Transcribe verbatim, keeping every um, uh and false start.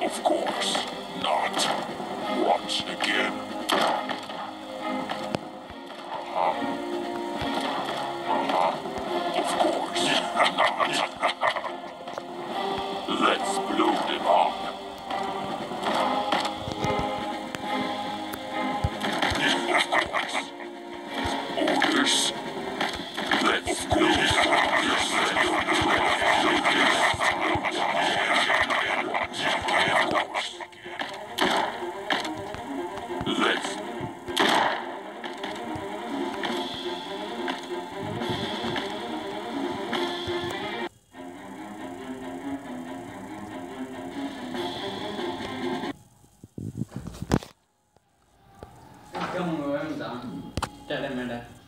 Of course not. Once again. Uh-huh. Uh-huh. Of course not. Let's blow them up. Orders. Let's go. Let's. Kamu orang tak? Tak ada mana.